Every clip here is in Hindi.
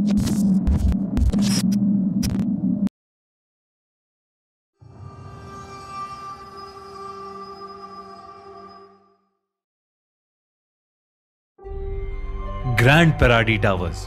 ग्रैंड पैराडी टावर्स,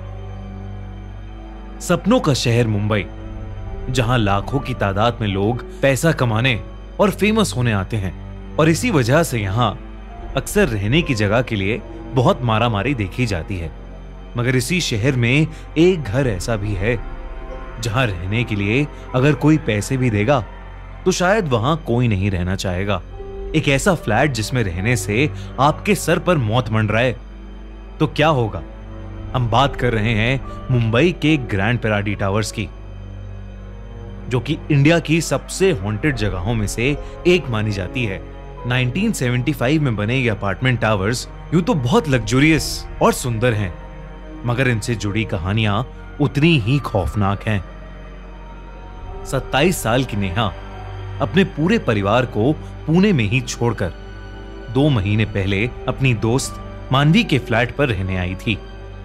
सपनों का शहर मुंबई, जहां लाखों की तादाद में लोग पैसा कमाने और फेमस होने आते हैं, और इसी वजह से यहां अक्सर रहने की जगह के लिए बहुत मारामारी देखी जाती है। मगर इसी शहर में एक घर ऐसा भी है जहां रहने के लिए अगर कोई पैसे भी देगा तो शायद वहां कोई नहीं रहना चाहेगा। एक ऐसा फ्लैट जिसमें रहने से आपके सर पर मौत मंडराए तो क्या होगा। हम बात कर रहे हैं मुंबई के ग्रैंड पैराडी टावर्स की, जो कि इंडिया की सबसे हॉन्टेड जगहों में से एक मानी जाती है। 1975 में बने ये अपार्टमेंट टावर्स यूं तो बहुत लग्जूरियस और सुंदर हैं, मगर इनसे जुड़ी कहानियां उतनी ही खौफनाक हैं। 27 साल की नेहा अपने पूरे परिवार को पुणे में ही छोड़कर 2 महीने पहले अपनी दोस्त मानवी के फ्लैट पर रहने आई थी।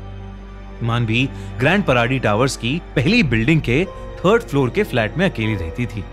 मानवी ग्रैंड पैराडी टावर्स की पहली बिल्डिंग के 3rd फ्लोर के फ्लैट में अकेली रहती थी।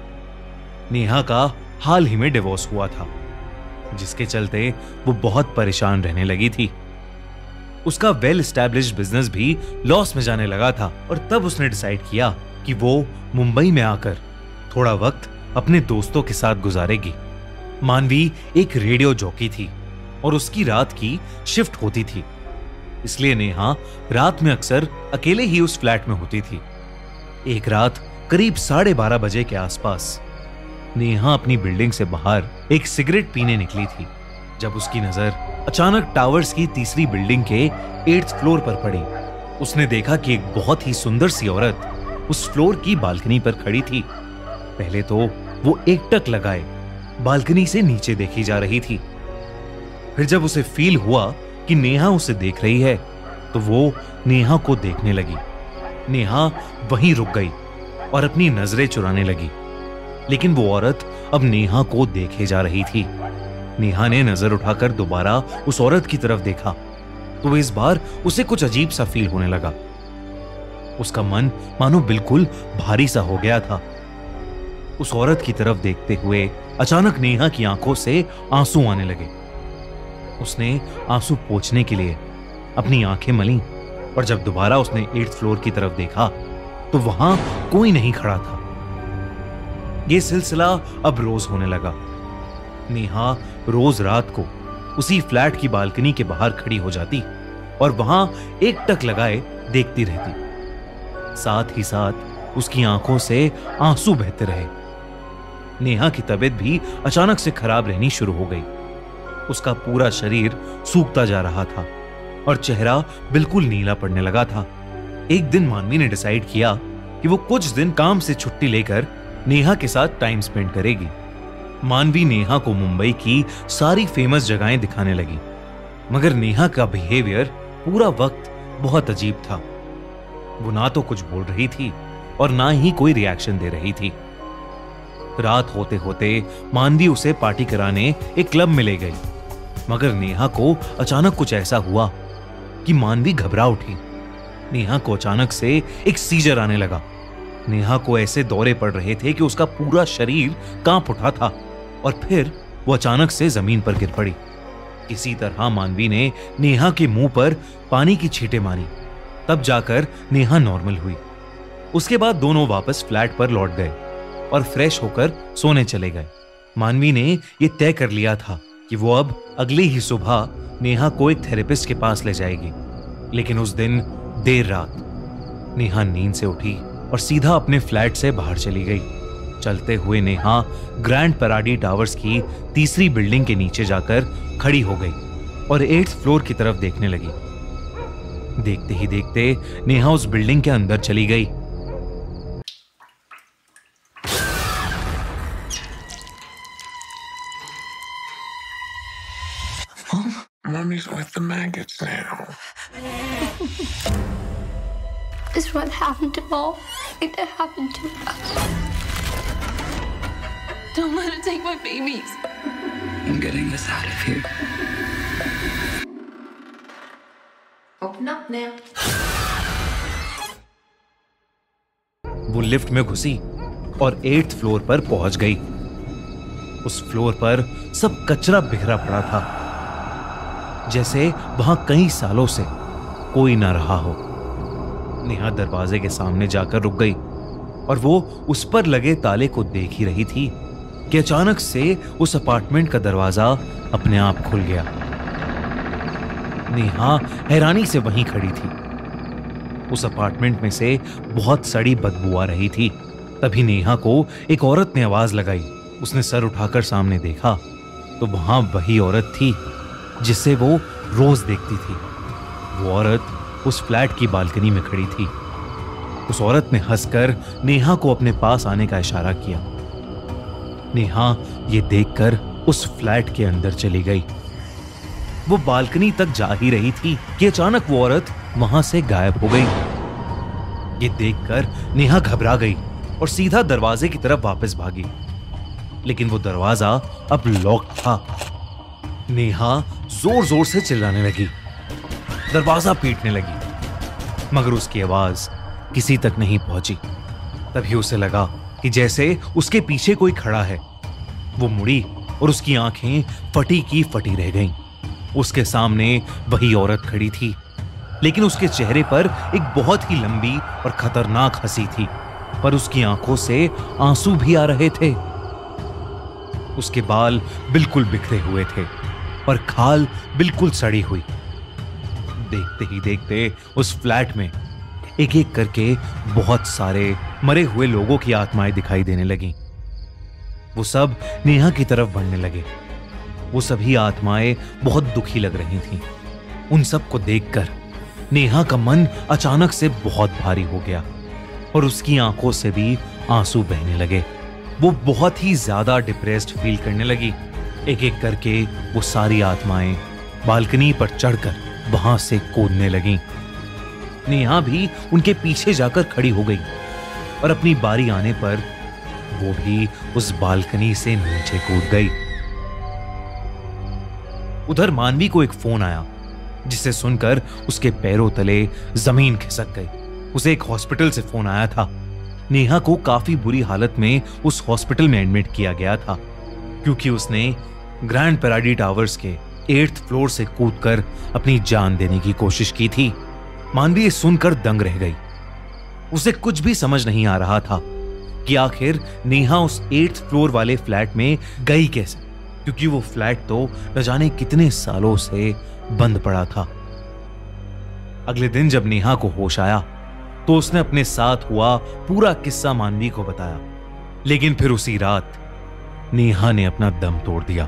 नेहा का हाल ही में डिवोर्स हुआ था, जिसके चलते वो बहुत परेशान रहने लगी थी। उसका वेल एस्टैब्लिश्ड बिजनेस भी लॉस में जाने लगा था, और तब उसने डिसाइड किया कि वो मुंबई में आकर थोड़ा वक्त अपने दोस्तों के साथ गुजारेगी। मानवी एक रेडियो जॉकी थी और उसकी रात की शिफ्ट होती थी, इसलिए नेहा रात में अक्सर अकेले ही उस फ्लैट में होती थी। एक रात करीब 12:30 बजे के आसपास नेहा अपनी बिल्डिंग से बाहर एक सिगरेट पीने निकली थी, जब उसकी नजर अचानक टावर्स की तीसरी बिल्डिंग के 8th फ्लोर पर पड़ी। उसने देखा कि एक बहुत ही सुंदर सी औरत उस फ्लोर की बालकनी पर खड़ी थी। पहले तो वो एकटक लगाए बालकनी से नीचे देखी जा रही थी, फिर जब उसे फील हुआ कि नेहा उसे देख रही है तो वो नेहा को देखने लगी। नेहा वहीं रुक गई और अपनी नजरें चुराने लगी, लेकिन वो औरत अब नेहा को देखे जा रही थी। नेहा ने नजर उठाकर दोबारा उस औरत की तरफ देखा तो इस बार उसे कुछ अजीब सा फील होने लगा। उसका मन मानो बिल्कुल भारी सा हो गया था। उस औरत की तरफ देखते हुए अचानक नेहा की आंखों से आंसू आने लगे। उसने आंसू पोंछने के लिए अपनी आंखें मलीं, और जब दोबारा उसने 8th फ्लोर की तरफ देखा तो वहां कोई नहीं खड़ा था। यह सिलसिला अब रोज होने लगा। नेहा रोज रात को उसी फ्लैट की बालकनी के बाहर खड़ी हो जाती और वहां एकटक लगाए देखती रहती। साथ ही साथ उसकी आंखों से आंसू बहते रहे। नेहा की तबीयत भी अचानक से खराब रहनी शुरू हो गई। उसका पूरा शरीर सूखता जा रहा था और चेहरा बिल्कुल नीला पड़ने लगा था। एक दिन मानवी ने डिसाइड किया कि वो कुछ दिन काम से छुट्टी लेकर नेहा के साथ टाइम स्पेंड करेगी। मानवी नेहा को मुंबई की सारी फेमस जगहें दिखाने लगी, मगर नेहा का बिहेवियर पूरा वक्त बहुत अजीब था। वो ना तो कुछ बोल रही थी और ना ही कोई रिएक्शन दे रही थी। रात होते होते मानवी उसे पार्टी कराने एक क्लब में ले गई, मगर नेहा को अचानक कुछ ऐसा हुआ कि मानवी घबरा उठी। नेहा को अचानक से एक सीजर आने लगा। नेहा को ऐसे दौरे पड़ रहे थे कि उसका पूरा शरीर कांप उठा था, और फिर वो अचानक से जमीन पर गिर पड़ी। किसी तरह मानवी ने नेहा के मुंह पर पानी की छींटें मारी, तब जाकर नेहा नॉर्मल हुई। उसके बाद दोनों वापस फ्लैट पर लौट गए और फ्रेश होकर सोने चले गए। मानवी ने यह तय कर लिया था कि वो अब अगली ही सुबह नेहा को एक थेरेपिस्ट के पास ले जाएगी, लेकिन उस दिन देर रात नेहा नींद से उठी और सीधा अपने फ्लैट से बाहर चली गई। चलते हुए नेहा ग्रैंड पैराडी टावर्स की तीसरी बिल्डिंग के नीचे जाकर खड़ी हो गई और 8th फ्लोर की तरफ देखने लगी। देखते ही देखते नेहा उस बिल्डिंग के अंदर चली गई। Mommy's with the maggots now. This is what happened to all. It happened to us. Don't let it take my babies. I'm getting this out of here. Open up now. वो लिफ्ट में घुसी और 8th फ्लोर पर पहुंच गई। उस फ्लोर पर सब कचरा बिखरा पड़ा था, जैसे वहां कई सालों से कोई ना रहा हो। नेहा दरवाजे के सामने जाकर रुक गई और वो उस पर लगे ताले को देख ही रही थी कि अचानक से उस अपार्टमेंट का दरवाजा अपने आप खुल गया। नेहा हैरानी से वहीं खड़ी थी। उस अपार्टमेंट में से बहुत सड़ी बदबू आ रही थी। तभी नेहा को एक औरत ने आवाज लगाई। उसने सर उठाकर सामने देखा तो वहां वही औरत थी जिसे वो रोज देखती थी। वो औरत उस फ्लैट की बालकनी में खड़ी थी। उस औरत ने हंसकर नेहा को अपने पास आने का इशारा किया। नेहा ये देखकर उस फ्लैट के अंदर चली गई। वो बालकनी तक जा ही रही थी कि अचानक वो औरत वहां से गायब हो गई। ये देखकर नेहा घबरा गई और सीधा दरवाजे की तरफ वापस भागी, लेकिन वो दरवाजा अब लॉक था। नेहा जोर जोर से चिल्लाने लगी, दरवाजा पीटने लगी, मगर उसकी आवाज किसी तक नहीं पहुंची। तभी उसे लगा कि जैसे उसके पीछे कोई खड़ा है। वो मुड़ी और उसकी आंखें फटी की फटी रह गईं। उसके सामने वही औरत खड़ी थी, लेकिन उसके चेहरे पर एक बहुत ही लंबी और खतरनाक हंसी थी, पर उसकी आंखों से आंसू भी आ रहे थे। उसके बाल बिल्कुल बिखरे हुए थे और खाल बिल्कुल सड़ी हुई। देखते ही देखते उस फ्लैट में एक एक करके बहुत सारे मरे हुए लोगों की आत्माएं दिखाई देने लगीं। वो सब नेहा की तरफ बढ़ने लगे। वो सभी आत्माएं बहुत दुखी लग रही थीं। उन सब को देखकर नेहा का मन अचानक से बहुत भारी हो गया और उसकी आंखों से भी आंसू बहने लगे। वो बहुत ही ज्यादा डिप्रेस्ड फील करने लगी। एक एक करके वो सारी आत्माएं बालकनी पर चढ़कर वहां से कूदने लगीं। नेहा भी उनके पीछे जाकर खड़ी हो गई और अपनी बारी आने पर वो भी उस बालकनी से नीचे कूद गई। उधर मानवी को एक फोन आया, जिसे सुनकर उसके पैरों तले जमीन खिसक गई। उसे एक हॉस्पिटल से फोन आया था। नेहा को काफी बुरी हालत में उस हॉस्पिटल में एडमिट किया गया था, क्योंकि उसने ग्रैंड पैराडी टावर्स के 8th फ्लोर से कूदकर अपनी जान देने की कोशिश की थी। मानवी सुनकर दंग रह गई। उसे कुछ भी समझ नहीं आ रहा था कि आखिर नेहा उस 8th फ्लोर वाले फ्लैट में गई कैसे, क्योंकि वो फ्लैट तो न जाने कितने सालों से बंद पड़ा था। अगले दिन जब नेहा को होश आया तो उसने अपने साथ हुआ पूरा किस्सा मानवी को बताया, लेकिन फिर उसी रात नेहा ने अपना दम तोड़ दिया।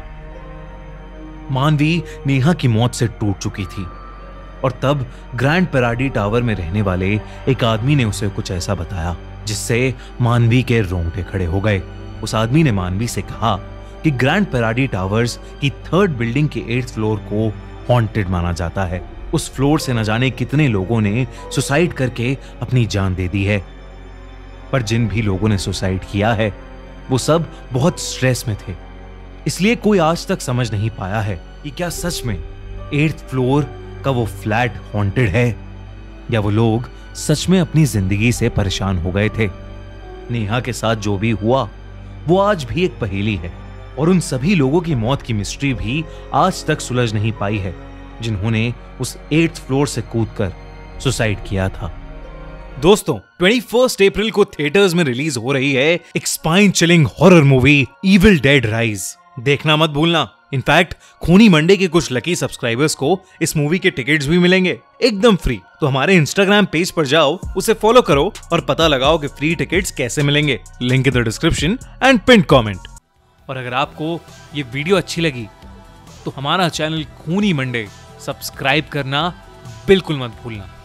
मानवी नेहा की मौत से टूट चुकी थी और तब ग्रैंड पैराडी टावर में रहने वाले एक आदमी ने उसे कुछ ऐसा बताया जिससे मानवी के रोंगटे खड़े हो गए। उस आदमी ने मानवी से कहा कि ग्रैंड पैराडी टावर्स की 3rd बिल्डिंग के 8th फ्लोर को हॉन्टेड माना जाता है। उस फ्लोर से न जाने कितने लोगों ने सुसाइड करके अपनी जान दे दी है, पर जिन भी लोगों ने सुसाइड किया है वो सब बहुत स्ट्रेस में थे। इसलिए कोई आज तक समझ नहीं पाया है कि क्या सच में 8th फ्लोर का वो फ्लैट हॉन्टेड है या वो लोग सच में अपनी जिंदगी से परेशान हो गए थे। नेहा के साथ जो भी हुआ वो आज भी एक पहेली है और उन सभी लोगों की मौत की मिस्ट्री भी आज तक सुलझ नहीं पाई है जिन्होंने उस 8th फ्लोर से कूदकर सुसाइड किया था। दोस्तों, 21 अप्रैल को थिएटर्स में रिलीज हो रही है एक spine chilling horror movie evil dead rise. देखना मत भूलना। इनफैक्ट खूनी मंडे के कुछ लकी सब्सक्राइबर्स को इस मूवी के टिकट्स भी मिलेंगे एकदम फ्री। तो हमारे इंस्टाग्राम पेज पर जाओ, उसे फॉलो करो और पता लगाओ कि फ्री टिकट्स कैसे मिलेंगे। Link in the description and pin comment. और अगर आपको ये वीडियो अच्छी लगी तो हमारा चैनल खूनी मंडे सब्सक्राइब करना बिल्कुल मत भूलना।